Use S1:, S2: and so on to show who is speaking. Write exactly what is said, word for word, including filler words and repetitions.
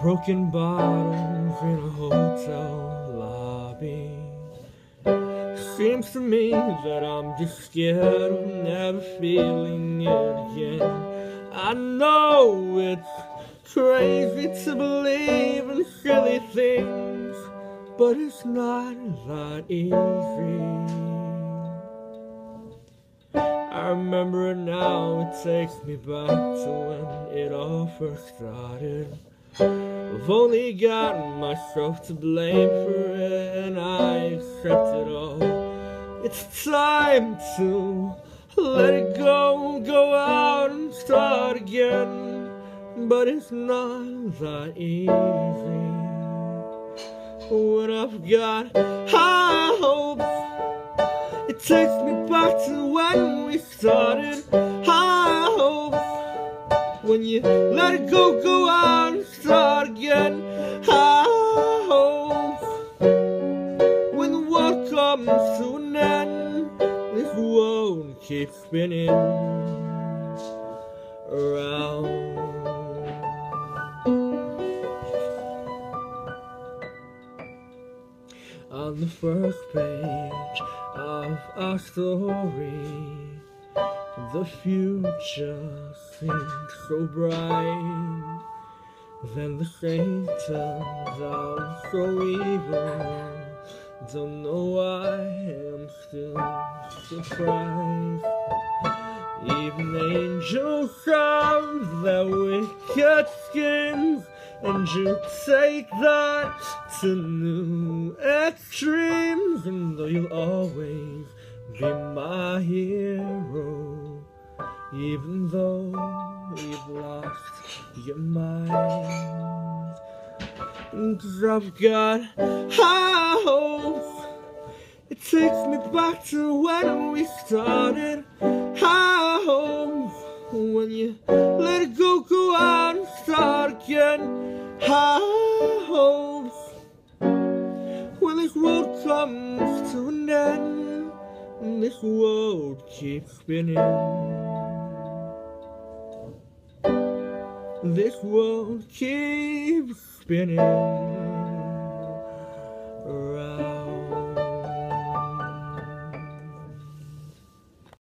S1: broken bottles in a hotel lobby. Seems to me that I'm just scared of never feeling it again. I know it's crazy to believe in silly things, but it's not that easy. I remember it now, it takes me back to when it all first started. I've only got myself to blame for it, and I accept it all. It's time to let it go, go out and start again, but it's not that easy. When I've got high hopes, it takes me back to when we started. High hopes, when you let it go, go out and start again. High hopes, when the world comes to an end, this world keeps spinning around. On the first page of our story, the future seemed so bright. Then the shade turns out so evil. Don't know why I'm still surprised. Even angels have their wicked skins, and you take that to new extremes. And though you'll always be my hero, even though you've lost your mind. 'Cause I've got high hopes, it takes me back to when we started. High hopes, when you let it go, go out and start again. High hopes, when this world comes to an end, and this world keeps spinning. This world keeps spinning.